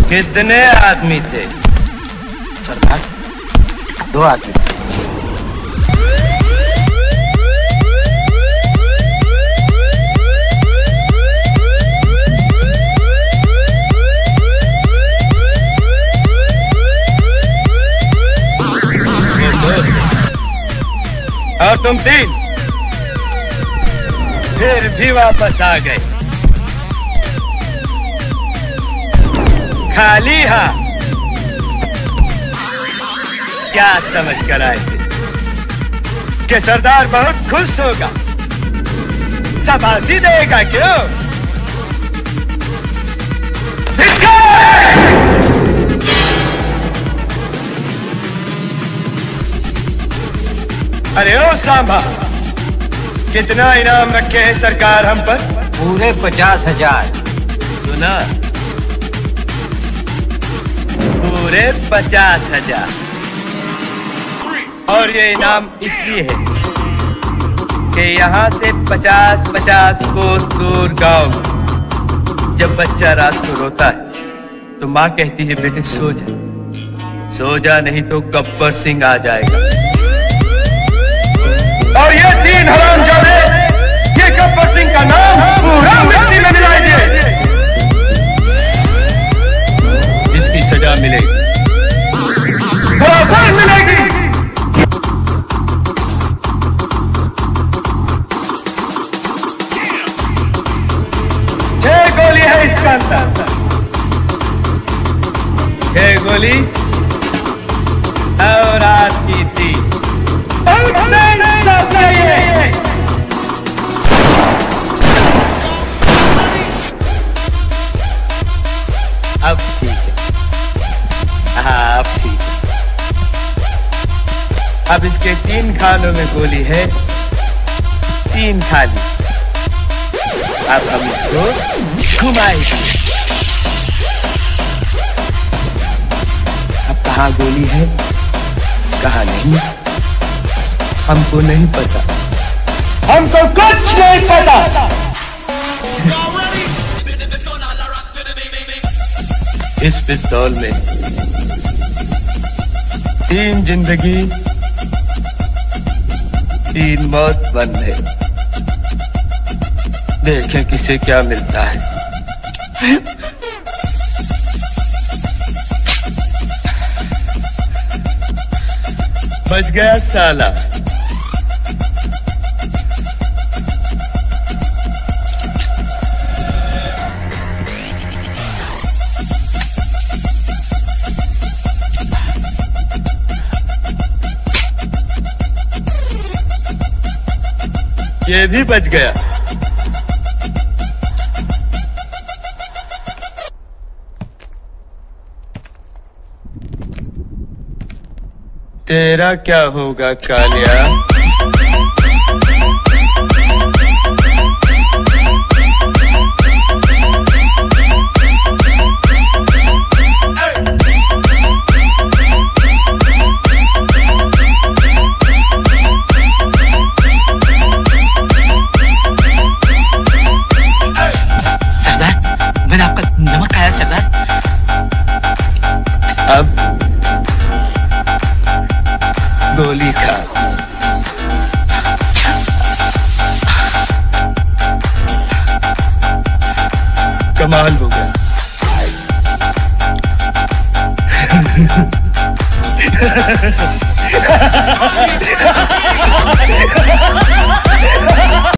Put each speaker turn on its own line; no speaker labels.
कितने आदमी थे?
सरदार 2 आदमी।
और तुम 3 फिर भी वापस आ गए खाली हाथ। क्या समझ कर आए थे कि सरदार बहुत खुश होगा, शाबाशी देगा? क्यों? अरे ओ सांभा, कितना इनाम रखे हैं सरकार हम पर?
पूरे 50,000।
सुना? पूरे 50,000। और ये इनाम इसलिए है कि यहाँ से 50-50 कोस दूर गांव में जब बच्चा रात को रोता है तो माँ कहती है बेटे सो जा, सो जा, नहीं तो गब्बर सिंह आ जाएगा। और ये 3 हरामजादे ये गब्बर सिंह का नाम पूरा मिट्टी में मिला दिए। इसकी सजा मिलेगी, बराबर मिलेगी। 6 गोली है इसका अंदर, 6 गोली और रात की 3। अब ठीक है, हाँ अब ठीक है। अब इसके 3 खालों में गोली है, 3 खाली। अब हम इसको घुमाएंगे। अब कहाँ गोली है कहाँ नहीं हमको नहीं पता, हमको कुछ नहीं पता। इस पिस्तौल में 3 जिंदगी 3 मौत बंद है। देखें किसे क्या मिलता है। बच गया साला। ये भी बच गया। तेरा क्या होगा कालिया? अब गोली खा। कमाल हो गया।